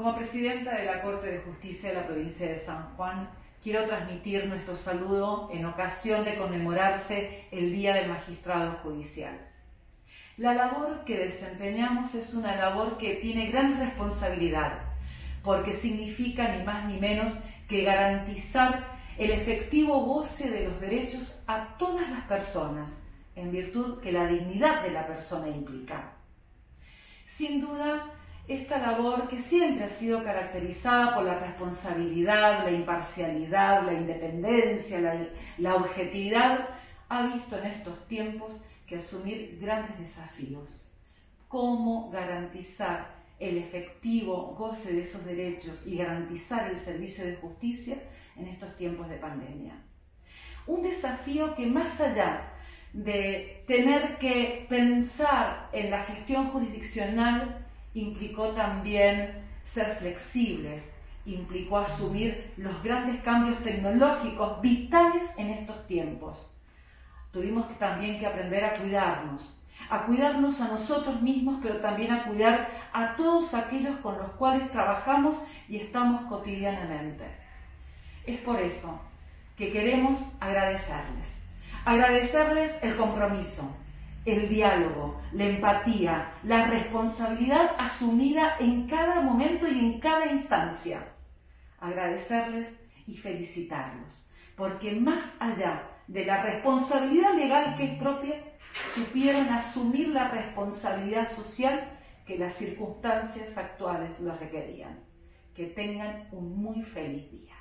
Como presidenta de la Corte de Justicia de la provincia de San Juan, quiero transmitir nuestro saludo en ocasión de conmemorarse el Día del Magistrado Judicial. La labor que desempeñamos es una labor que tiene gran responsabilidad, porque significa ni más ni menos que garantizar el efectivo goce de los derechos a todas las personas, en virtud que la dignidad de la persona implica. Sin duda, esta labor, que siempre ha sido caracterizada por la responsabilidad, la imparcialidad, la independencia, la objetividad, ha visto en estos tiempos que asumir grandes desafíos. ¿Cómo garantizar el efectivo goce de esos derechos y garantizar el servicio de justicia en estos tiempos de pandemia? Un desafío que, más allá de tener que pensar en la gestión jurisdiccional, implicó también ser flexibles, implicó asumir los grandes cambios tecnológicos vitales en estos tiempos. Tuvimos también que aprender a cuidarnos a nosotros mismos, pero también a cuidar a todos aquellos con los cuales trabajamos y estamos cotidianamente. Es por eso que queremos agradecerles el compromiso, el diálogo, la empatía, la responsabilidad asumida en cada momento y en cada instancia. Agradecerles y felicitarlos, porque más allá de la responsabilidad legal que es propia, supieron asumir la responsabilidad social que las circunstancias actuales lo requerían. Que tengan un muy feliz día.